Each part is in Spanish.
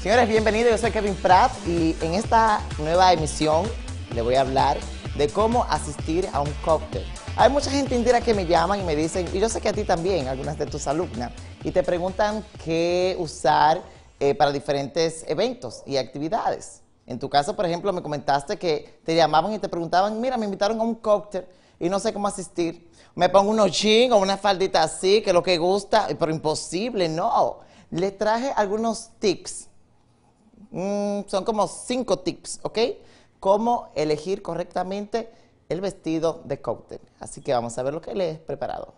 Señores, bienvenidos, yo soy Kevin Pratt y en esta nueva emisión le voy a hablar de cómo asistir a un cóctel. Hay mucha gente indira que me llaman y me dicen, y yo sé que a ti también, algunas de tus alumnas, y te preguntan qué usar para diferentes eventos y actividades. En tu caso, por ejemplo, me comentaste que te llamaban y te preguntaban, mira, me invitaron a un cóctel y no sé cómo asistir. Me pongo unos jeans o una faldita así, que es lo que gusta, pero imposible, no. Le traje algunos tips. Son como 5 tips, ¿ok? Cómo elegir correctamente el vestido de cóctel. Así que vamos a ver lo que les he preparado.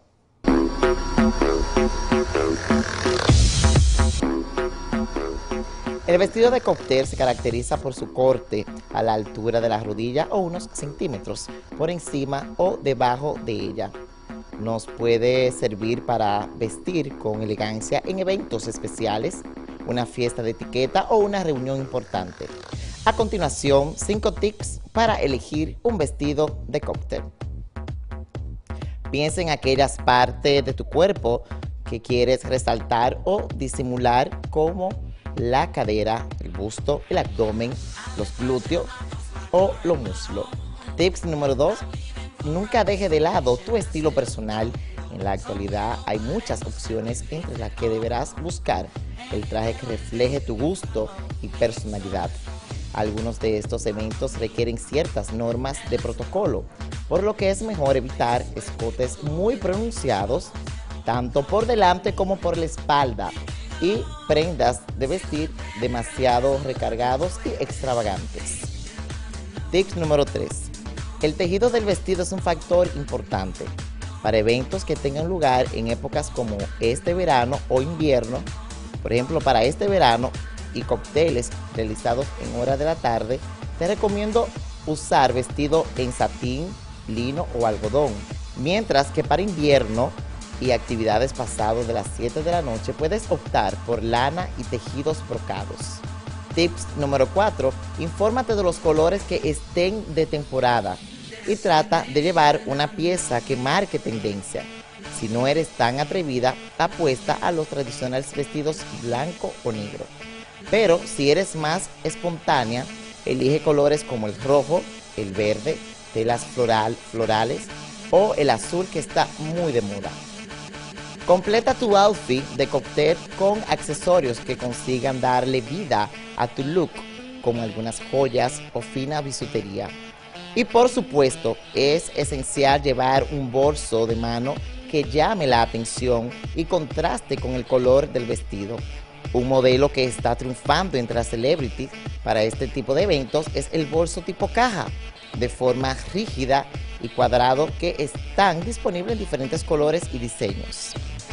El vestido de cóctel se caracteriza por su corte a la altura de la rodilla o unos centímetros por encima o debajo de ella. Nos puede servir para vestir con elegancia en eventos especiales, una fiesta de etiqueta o una reunión importante. A continuación, 5 tips para elegir un vestido de cóctel. Piensa en aquellas partes de tu cuerpo que quieres resaltar o disimular, como la cadera, el busto, el abdomen, los glúteos o los muslos. Tips número 2. Nunca deje de lado tu estilo personal. En la actualidad hay muchas opciones entre las que deberás buscar el traje que refleje tu gusto y personalidad. Algunos de estos eventos requieren ciertas normas de protocolo, por lo que es mejor evitar escotes muy pronunciados, tanto por delante como por la espalda, y prendas de vestir demasiado recargados y extravagantes. Tip número 3. El tejido del vestido es un factor importante. Para eventos que tengan lugar en épocas como este verano o invierno, por ejemplo, para este verano y cócteles realizados en horas de la tarde, te recomiendo usar vestido en satín, lino o algodón, mientras que para invierno y actividades pasadas de las 7 de la noche puedes optar por lana y tejidos brocados. Tips número 4. Infórmate de los colores que estén de temporada y trata de llevar una pieza que marque tendencia. Si no eres tan atrevida, apuesta a los tradicionales vestidos blanco o negro. Pero si eres más espontánea, elige colores como el rojo, el verde, telas florales o el azul, que está muy de moda. Completa tu outfit de cóctel con accesorios que consigan darle vida a tu look, como algunas joyas o fina bisutería. Y por supuesto, es esencial llevar un bolso de mano que llame la atención y contraste con el color del vestido. Un modelo que está triunfando entre las celebrities para este tipo de eventos es el bolso tipo caja, de forma rígida y cuadrado, que están disponibles en diferentes colores y diseños.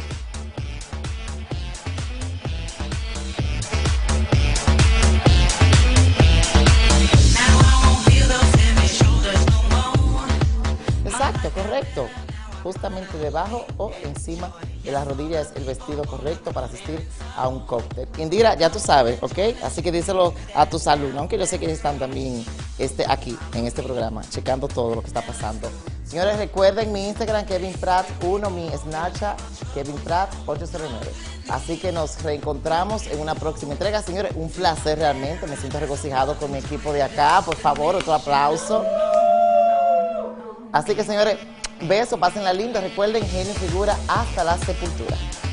Exacto, correcto. Justamente debajo o encima de las rodillas es el vestido correcto para asistir a un cóctel. Indira, ya tú sabes, ¿ok? Así que díselo a tus alumnos, aunque yo sé que ellos están también aquí en este programa, checando todo lo que está pasando. Señores, recuerden mi Instagram, Kevin Pratt 1, mi Snapchat, Kevin Pratt 809. Así que nos reencontramos en una próxima entrega. Señores, un placer realmente, me siento regocijado con mi equipo de acá. Por favor, otro aplauso. Así que, señores, besos, pásenla linda. Recuerden, genio y figura hasta la sepultura.